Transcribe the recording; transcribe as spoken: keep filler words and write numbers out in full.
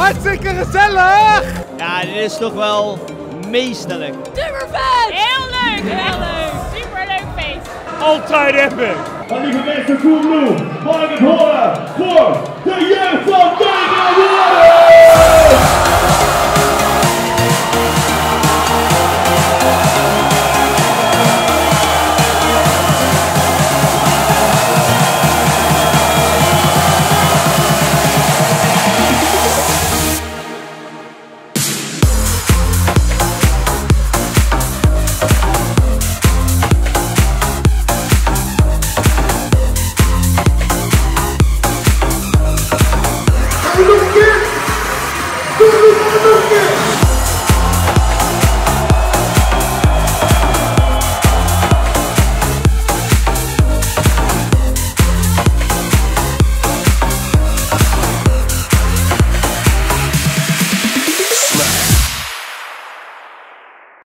Hartstikke gezellig! Ja, dit is toch wel meesterlijk. Super vet! Heel leuk! Heel leuk! Super leuk feest! Altijd epic! Van lieve mensen, Coolblue, mag ik het horen voor